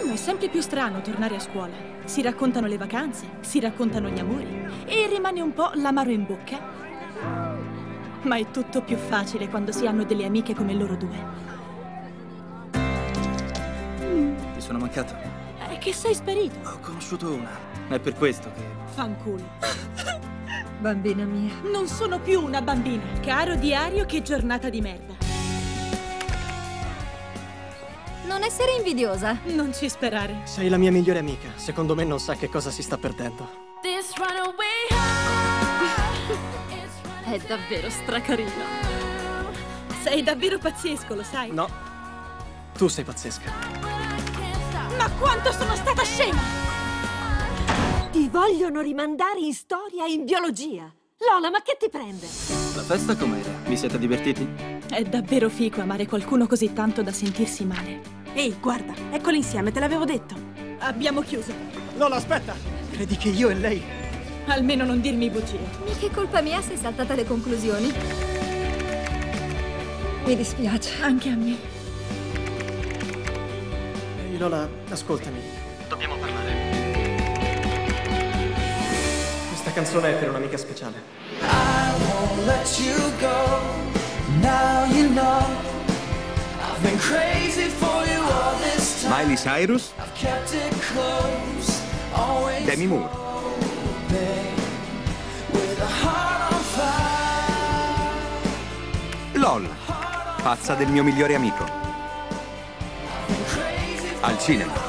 quest'anno è sempre più strano tornare a scuola. Si raccontano le vacanze, si raccontano gli amori e rimane un po' l'amaro in bocca. Ma è tutto più facile quando si hanno delle amiche come loro due. Ti sono mancato? È che sei sparito. Ho conosciuto una. È per questo che... Fanculo. Bambina mia. Non sono più una bambina. Caro diario, che giornata di merda. Non essere invidiosa. Non ci sperare. Sei la mia migliore amica. Secondo me non sa che cosa si sta perdendo. È davvero stracarino. Sei davvero pazzesco, lo sai? No, tu sei pazzesca. Ma quanto sono stata scema! Ti vogliono rimandare in storia e in biologia. Lola, ma che ti prende? La festa com'era? Vi siete divertiti? È davvero fico amare qualcuno così tanto da sentirsi male. Ehi, guarda, eccoli insieme, te l'avevo detto. Abbiamo chiuso. Lola, aspetta! Credi che io e lei... Almeno non dirmi bugie. Mica è colpa mia se saltate le conclusioni. Mi dispiace. Anche a me. Ehi, Lola, ascoltami. Dobbiamo parlare. Questa canzone è per un'amica speciale. I won't let you go. Now you know I've been crazy for you all this time. Miley Cyrus, I've kept it close, always Demi Moore. with a heart on fire. LOL, pazza del mio migliore amico. Al cinema.